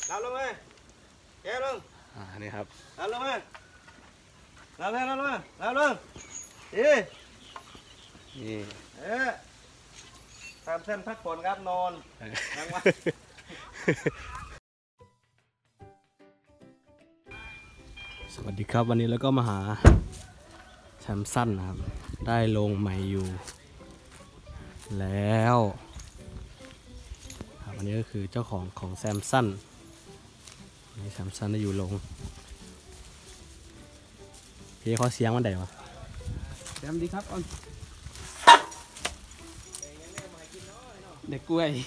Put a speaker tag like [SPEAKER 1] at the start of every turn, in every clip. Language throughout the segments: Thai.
[SPEAKER 1] รับลงมาแกลง
[SPEAKER 2] นี่ครับ
[SPEAKER 1] รับลงมารับลงรับลงรับลงนี่ทำเส้นพักผ่อนครับนอนนั่งวะ
[SPEAKER 2] สวัสดีครับวันนี้เราก็มาหาแซมสันนะครับได้ลงใหม่อยู่แล้วครับอันนี้ก็คือเจ้าของแซมสันนี่แซมสันได้อยู่ลงพี่เขาเสียงมันได้ปะ
[SPEAKER 3] แซมดีครับเด็กกล้วย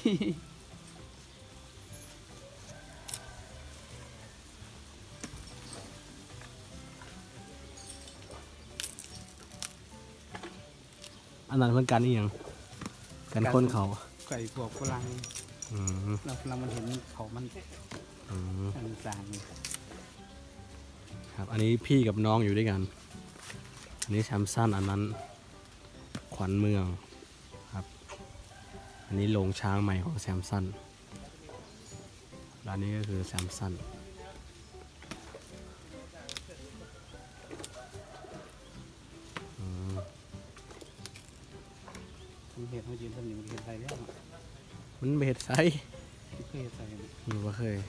[SPEAKER 2] อันนั้นเพื่อนกันนี่ยังกันค้นเขา
[SPEAKER 3] ไก่พวกฝรั่งเราฝรั่งมันเห็นเขามันอันสาร
[SPEAKER 2] ครับอันนี้พี่กับน้องอยู่ด้วยกันอันนี้แซมสันอันนั้นขวัญเมืองครับอันนี้โรงช้างใหม่ของแซมสันร้านนี้ก็คือแซมสัน
[SPEAKER 3] เห็ดเขายืนสนิมเห็ดใส่แล้ว
[SPEAKER 2] มันเบ็ดไซ
[SPEAKER 3] เคยใส่
[SPEAKER 2] หนูว่าเคย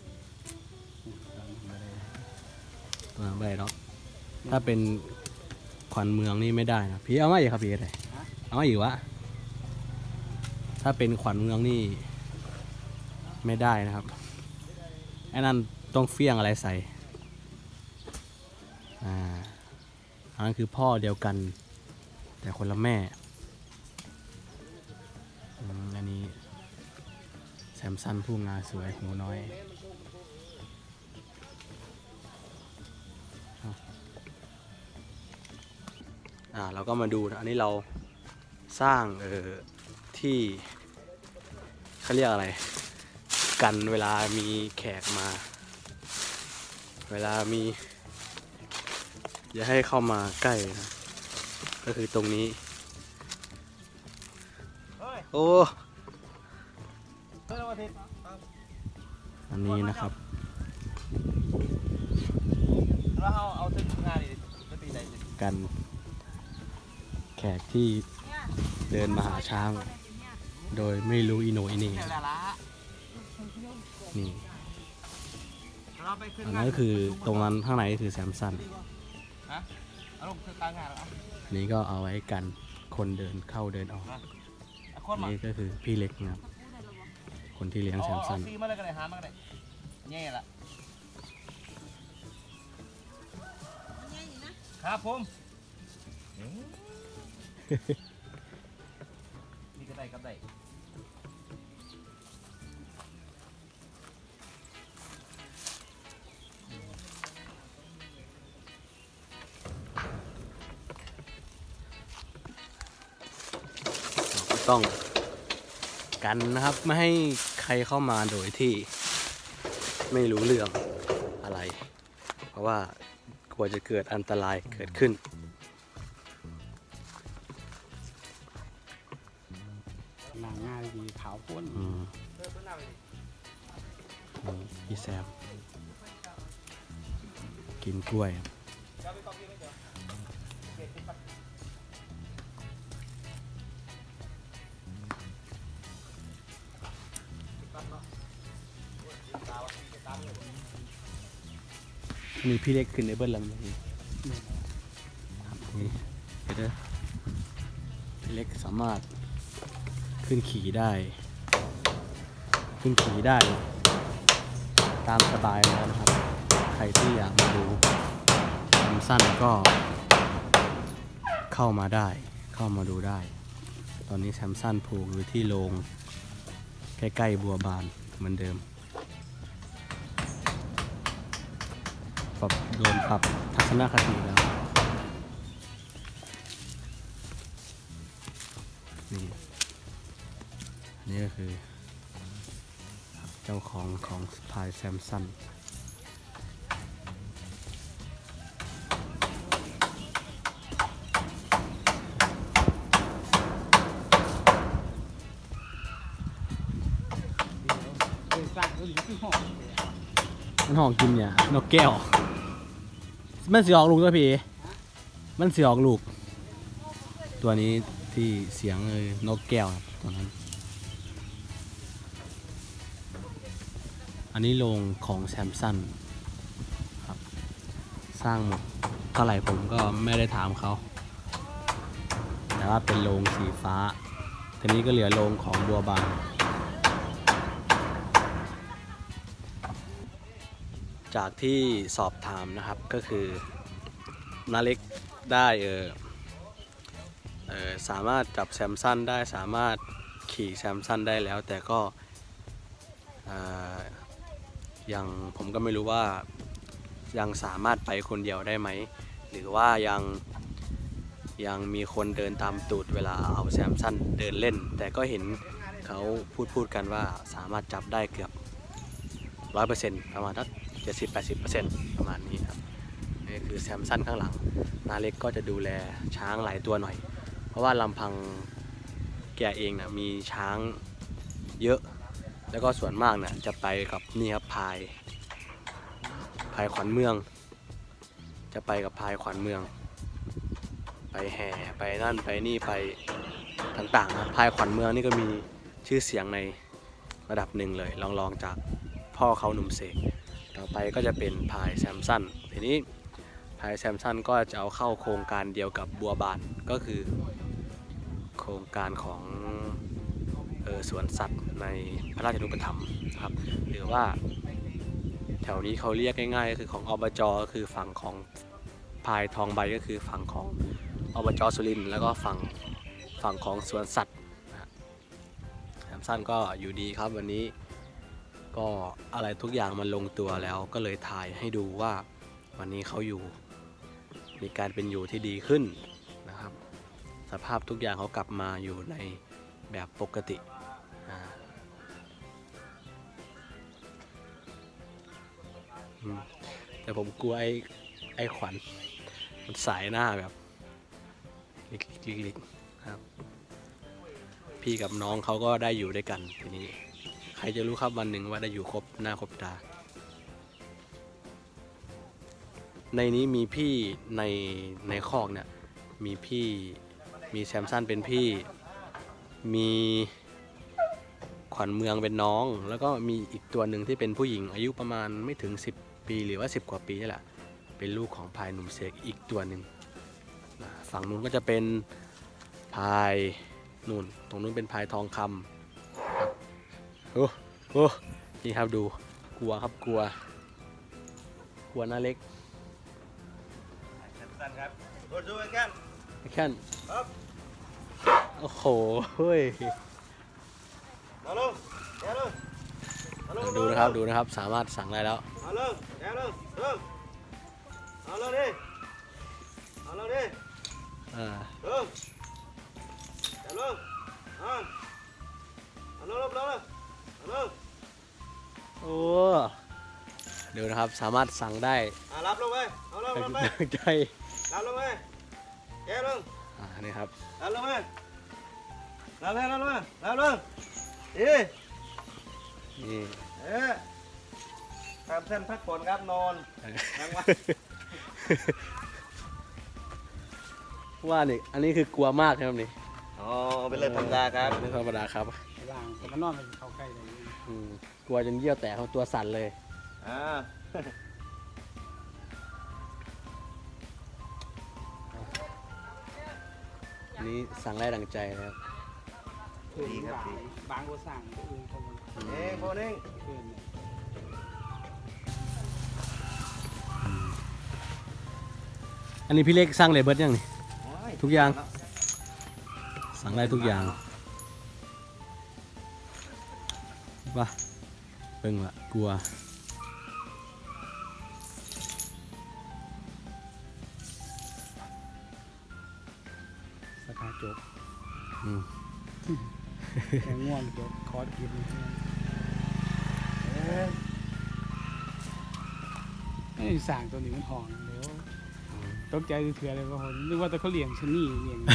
[SPEAKER 2] ไม่ได้เนาะถ้าเป็นขวัญเมืองนี่ไม่ได้นะพี่เอามาอีกครับพี่อะไรเอามาอีกวะถ้าเป็นขวัญเมืองนี่ไม่ได้นะครับไอ้นั่นต้องเฟี้ยงอะไรใส่อันนั้นคือพ่อเดียวกันแต่คนละแม่อันนี้แซมสันผู้งาสวยหูน้อยเราก็มาดูนะอันนี้เราสร้างที่เขาเรียกอะไรกันเวลามีแขกมาเวลามีอย่าให้เข้ามาใกล้นะก็คือตรงนี้โอ้อันนี้นะครับกันแขกที่เดินมาหาช้างโดยไม่รู้อิโนอินี่นี่อันนั้นก็คือตรงนั้นข้างในก็คือแซมสันอันนี้ก็เอาไว้กันคนเดินเข้าเดินออกนี่ก็คือพี่เล็กนะครับคนที่เลี้ยงแซมสัน
[SPEAKER 1] ครับผมนี่ก็ได้ครับได้
[SPEAKER 2] ต้องกันนะครับไม่ให้ใครเข้ามาโดยที่ไม่รู้เรื่องอะไรเพราะว่ากลัวจะเกิดอันตรายเกิดขึ้น
[SPEAKER 3] หนังง่ายดีขาวพ้น
[SPEAKER 2] พี่แซมกินกล้วยนี่พี่เล็กขึ้นในเบิ้ลลำนี้นี่เห็นไหมพี่เล็กสามารถขึ้นขี่ได้ตามสบายแล้วนะครับใครที่อยากมาดูแซมสันก็เข้ามาดูได้ตอนนี้แซมสันผูกอยู่ที่โรงใกล้ๆบัวบานเหมือนเดิมโดนปรับทัศนคติแล้วนี่ก็คือเจ้าของพายแซมสัน
[SPEAKER 3] สร้างก็หลีหอม
[SPEAKER 2] มันห้องกินเนี่ยนกแก้วมันสิออกลูกตัวพี่มันสิออกลูกตัวนี้ที่เสียงเลยนกแก้วตัวนั้นอันนี้โรงของแซมซันครับสร้างหมดเท่าไหร่ผมก็ไม่ได้ถามเขาแต่ว่าเป็นโรงสีฟ้าทีนี้ก็เหลือโรงของบัวบานจากที่สอบถามนะครับก็คือนาเล็กได้สามารถจับแซมซันได้สามารถขี่แซมซันได้แล้วแต่ก็ยังผมก็ไม่รู้ว่ายังสามารถไปคนเดียวได้ไหมหรือว่ายังมีคนเดินตามตูดเวลาเอาแซมซันเดินเล่นแต่ก็เห็นเขาพูดกันว่าสามารถจับได้เกือบ 100% ประมาณสัก70-80% ประมาณนี้ครับนี่คือแซมซันข้างหลังนาเล็กก็จะดูแลช้างหลายตัวหน่อยเพราะว่าลำพังแกเองนะมีช้างเยอะแล้วก็ส่วนมากนะจะไปกับนี่ครับพายขวัญเมืองจะไปกับพายขวัญเมืองไปแห่ไปนั่นไปนี่ไปต่างๆนะพายขวัญเมืองนี่ก็มีชื่อเสียงในระดับหนึ่งเลยลองจากพ่อเขาหนุ่มเสกต่อไปก็จะเป็นพายแซมซันทีนี้พายแซมซันก็จะเอาเข้าโครงการเดียวกับบัวบานก็คือโครงการของสวนสัตว์ในพระราชานุปถัมภ์ครับหรือว่าแถวนี้เขาเรียกง่ายๆก็คือของอบจก็คือฝั่งของพายทองใบก็คือฝั่งของอบจสุรินทร์แล้วก็ฝั่งของสวนสัตว์แซมซันก็อยู่ดีครับวันนี้ก็อะไรทุกอย่างมันลงตัวแล้วก็เลยถ่ายให้ดูว่าวันนี้เขาอยู่มีการเป็นอยู่ที่ดีขึ้นนะครับสภาพทุกอย่างเขากลับมาอยู่ในแบบปกติแต่ผมกลัวไอ้ขวัญมันสายหน้าแบบลิกๆครับพี่กับน้องเขาก็ได้อยู่ด้วยกันทีนี้ใครจะรู้ครับวันหนึ่งว่าได้อยู่ครบหน้าครบตาในนี้มีพี่ในคอกเนี่ยมีพี่มีแซมซันเป็นพี่มีขวัญเมืองเป็นน้องแล้วก็มีอีกตัวหนึ่งที่เป็นผู้หญิงอายุประมาณไม่ถึง10 ปีหรือว่า10 กว่าปีนี่แหละเป็นลูกของพายหนุ่มเสกอีกตัวหนึ่งฝั่งนู้นก็จะเป็นพายนู่นตรงนู้นเป็นพายทองคำครับโอ้นี่ครับดูกลัวครับกลัวหน้าเล็ก
[SPEAKER 1] สั้นครับดูแค่
[SPEAKER 2] ครับโอ้โหเฮ้ยดูนะครับสามารถสั่งได้แล้ว
[SPEAKER 1] เอาเลยดิ
[SPEAKER 2] โอ้ดูนะครับสามารถสั่งได้
[SPEAKER 1] รับลงไปเอาลงไป
[SPEAKER 2] ใจ
[SPEAKER 1] รับลงไปแกลง
[SPEAKER 2] นี่ครับ
[SPEAKER 1] รับลงไปรับนี่ตามเส้นพักผ่อนครับนอนนั่ง
[SPEAKER 2] ว่านี่อันนี้คือกลัวมากครับนี่
[SPEAKER 1] อ๋อเป็นเรื่องธรรมดาครับ
[SPEAKER 2] เป็นธรรมดาครับ
[SPEAKER 3] ล่างแต่มันนอนมันเข้าใกล้เลย
[SPEAKER 2] กลัวจนเยี่ยวแตกเขาตัวสั่นเลยนี่สั่งได้ดังใจแล้ว
[SPEAKER 1] ดีครับดี
[SPEAKER 3] บางก็สั่งอื่นเขา
[SPEAKER 1] โบนิ่ง
[SPEAKER 2] อันนี้พี่เล็กสั่งเลยเบิร์ดยังนี่ทุกอย่างสั่งได้ทุกอย่างว่าเบิ่งละกลัว
[SPEAKER 3] สถาจบแข่งง่วงจบคอร์สกินไอ้สั่งตัวนี้มันห่องเดี๋ยวตกใจเถื่อนเลยว่าคนนึกว่าแต่เขาเลี้ยงชนี่เลี้ยง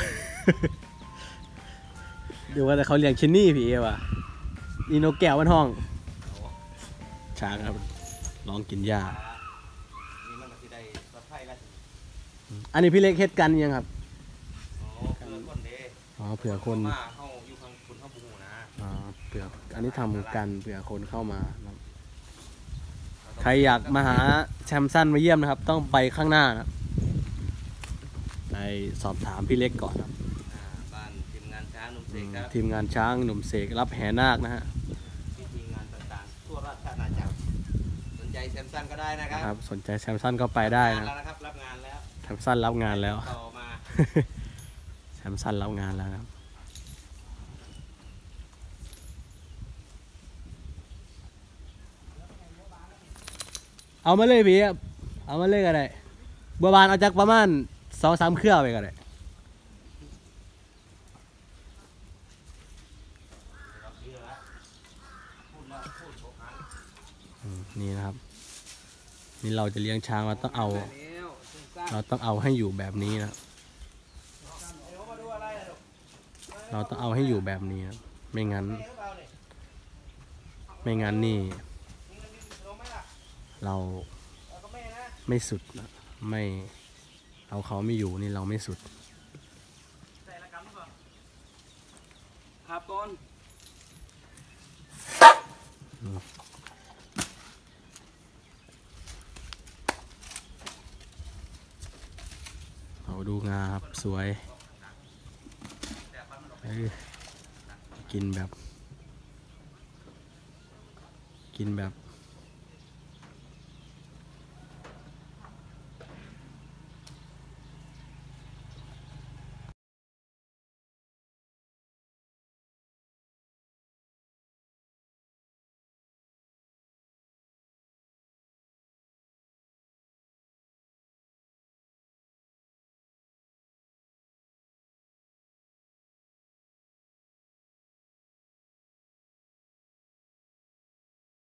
[SPEAKER 2] ดูว่าแต่เขาเลี้ยงชนี่พี่เอว่ะอีโนแก้วมันห้องช้างครับลองกินหญ้า
[SPEAKER 1] นี่มันก็สิได้ปลอดภัยแล้ว
[SPEAKER 2] อันนี้พี่เล็กเฮ็ดกันยังครับ
[SPEAKER 1] อ๋อเพื่อคนเด้
[SPEAKER 2] อ๋อเผื่อคน
[SPEAKER 1] มาเข้าอยู่ข้างคุณเข้าบูนะ
[SPEAKER 2] เผื่ออันนี้ทำกันเผื่อคนเข้ามานะครับใครอยากมาหาแชมสันมาเยี่ยมนะครับ ต้องไปข้างหน้านะครับไปสอบถามพี่เล็กก่อนครับ
[SPEAKER 1] บ้านทีมงานช้างนุ่มเสกครับ
[SPEAKER 2] ทีมงานช้างหนุ่มเสกรับแห่นาคนะฮะ
[SPEAKER 1] พิธีงานต่างๆทั่วราชอาณาจักรสนใจแซมซันก็ได้นะครับ
[SPEAKER 2] ครับสนใจแชมสันก็ไปได้นะ
[SPEAKER 1] แล้วนะครับรับงานแล้ว
[SPEAKER 2] แชมสันรับงานแล้ว
[SPEAKER 1] ต่อมา
[SPEAKER 2] แชมสันรับงานแล้วนะครับเอามาเลยพี่เอามาเลยก็ได้บัวบานเอาจากประมาณ2-3 เครือไปก็ได้นี่นะครับ นี่เราจะเลี้ยงช้างเราต้องเอาให้อยู่แบบนี้นะเราต้องเอาให้อยู่แบบนี้นะไม่งั้นนี่เราไม่สุดนะไม่เอาเขาไม่อยู่นี่เราไม่สุด
[SPEAKER 3] ครับต้น
[SPEAKER 2] เอาดูงาครับสวยกินแบบ